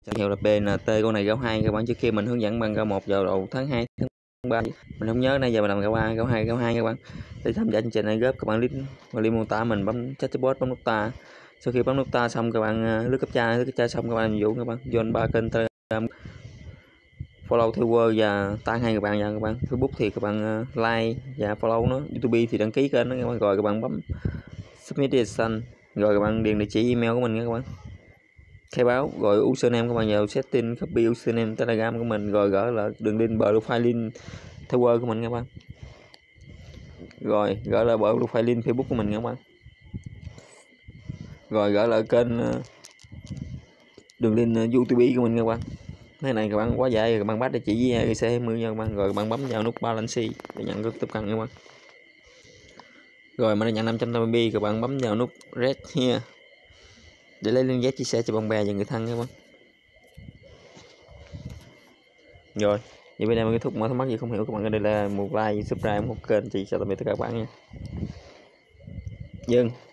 Hiệu là PNT, con này gạo 2 các bạn. Trước khi mình hướng dẫn bằng gạo 1 vào đầu tháng 2 tháng 3 mình không nhớ, nay giờ mình làm gạo 3 gạo 2 gạo 2 các bạn. Để tham gia chương trình này góp các bạn link mô tả mình bấm chatbot, bấm nút ta. Sau khi bấm nút ta xong các bạn lướt cấp tra xong các bạn vụ các bạn join 3 kênh Telegram, follow theo Word và tag hai các bạn nha các bạn. Facebook thì các bạn like và follow nó, YouTube thì đăng ký kênh đó các bạn. Rồi các bạn bấm submit edition, rồi các bạn điền địa chỉ email của mình nha các bạn, khai báo, rồi username các bạn vào setting, copy username Telegram của mình, rồi gỡ lại đường link profile link theo Word của mình các bạn, rồi gỡ lại profile link Facebook của mình các bạn, rồi gỡ lại kênh đường link YouTube của mình các bạn. Thế này các bạn quá dễ, các bạn bắt địa chỉ với EC20 nha các bạn, rồi các bạn bấm vào nút balance để nhận cái tiếp cận các bạn. Rồi mình đã nhận 500 MB, các bạn bấm vào nút red here để lấy link chia sẻ cho bạn bè và người thân các bạn. Rồi, vậy bên đây mình kết thúc. Mọi thắc mắc gì không hiểu các bạn có đây là một like, subscribe một kênh chị. Chào tạm biệt tất cả các bạn nha. Dừng.